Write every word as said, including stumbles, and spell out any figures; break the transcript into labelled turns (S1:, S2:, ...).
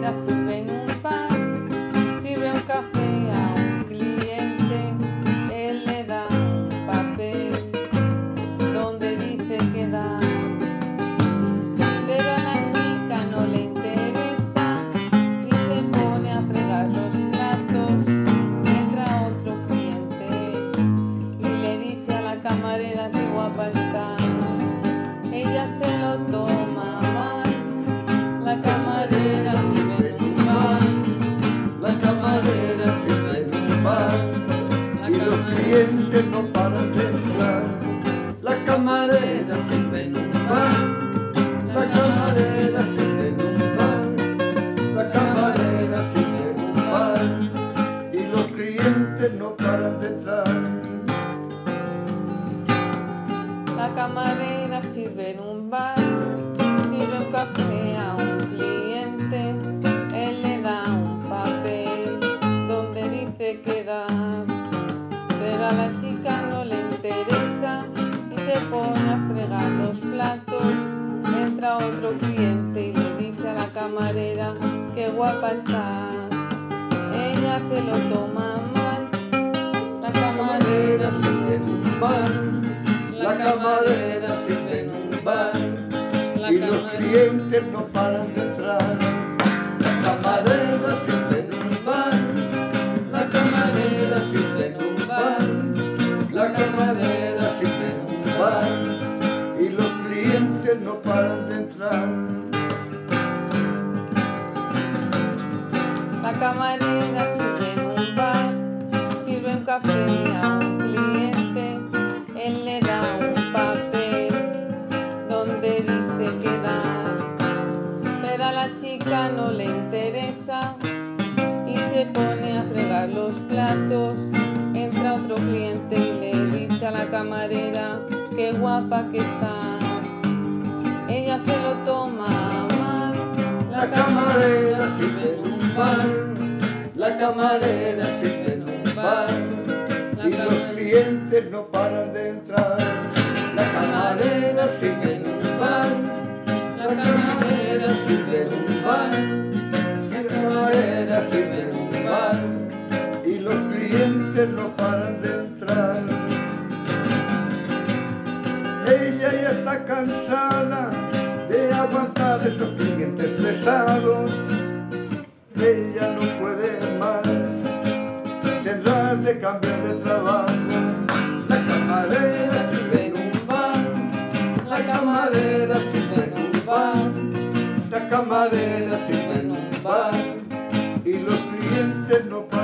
S1: camarera sirve en un pan, sirve un café a un cliente, él le da un papel donde dice que da, pero a la chica no le interesa y se pone a fregar los platos. Entra otro cliente y le dice a la camarera qué guapa estás. Ella se lo toma mal. La camarera sirve en un bar,
S2: la camarera sirve en un bar,
S1: la
S2: y los
S1: camarera
S2: clientes no paran de entrar. La camarera sirve en un bar, la camarera sirve en un bar, la camarera sirve en un bar, y los clientes no paran de entrar.
S1: La camarera sirve en un bar, sirve un café a un cliente, él le da un papel donde dice que da, pero a la chica no le interesa y se pone a fregar los platos. Entra otro cliente y le dice a la camarera qué guapa estás. Ella se lo toma mal. La camarera sirve en un bar,
S2: La camarera sirve en un bar,
S1: la
S2: y los
S1: camarera
S2: clientes no paran de entrar. La camarera sirve en un bar, la camarera sirve en un bar, la camarera sirve en un bar, y los clientes no paran de entrar.
S1: La camarera sirve en un bar, sirve un café a un cliente, él le da un papel donde dice que da, pero a la chica no le interesa y se pone a fregar los platos. Entra otro cliente y le dice a la camarera qué guapa que estás. Ella se lo toma mal.
S2: La camarera sirve en un bar, la camarera sirve en un bar, y los clientes no paran de entrar. La camarera sirve en un bar, la camarera sirve en un bar, la camarera sirve en un bar, y los clientes no paran de entrar. Ella ya está cansada de aguantar estos clientes pesados. Ella no puede más, tendrá de cambiar de trabajo. La camarera sirve en un bar, la camarera sirve en un bar, la camarera sirve en un bar, y los clientes no paran.